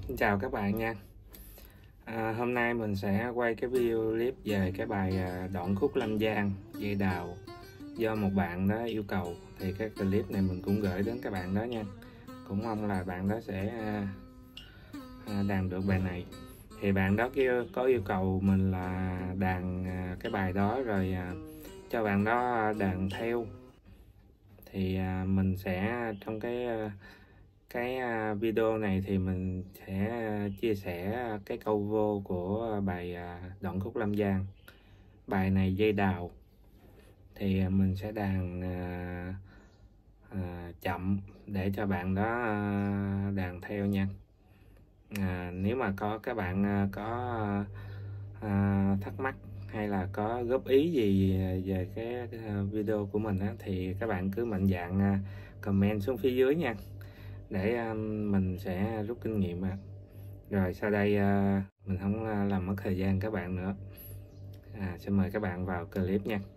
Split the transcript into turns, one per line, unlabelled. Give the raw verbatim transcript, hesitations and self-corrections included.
Xin chào các bạn nha. à, Hôm nay mình sẽ quay cái video clip về cái bài à, đoạn khúc Lâm Giang dây đào do một bạn đó yêu cầu. Thì cái clip này mình cũng gửi đến các bạn đó nha. Cũng mong là bạn đó sẽ à, à, đàn được bài này. Thì bạn đó kia có yêu cầu mình là đàn à, cái bài đó rồi à, cho bạn đó đàn theo. Thì à, mình sẽ trong cái à, cái video này thì mình sẽ chia sẻ cái câu vô của bài đoạn khúc Lâm Giang. Bài này dây đào thì mình sẽ đàn à, à, chậm để cho bạn đó à, đàn theo nha. à, Nếu mà có các bạn có à, thắc mắc hay là có góp ý gì về cái video của mình á, thì các bạn cứ mạnh dạn comment xuống phía dưới nha, để mình sẽ rút kinh nghiệm. À. Rồi sau đây mình không làm mất thời gian các bạn nữa. à, Xin mời các bạn vào clip nha.